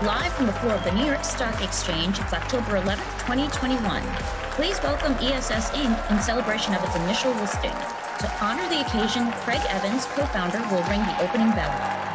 Live from the floor of the New York Stock Exchange, it's October 11th, 2021. Please welcome ESS Inc. in celebration of its initial listing. To honor the occasion, Craig Evans, co-founder, will ring the opening bell.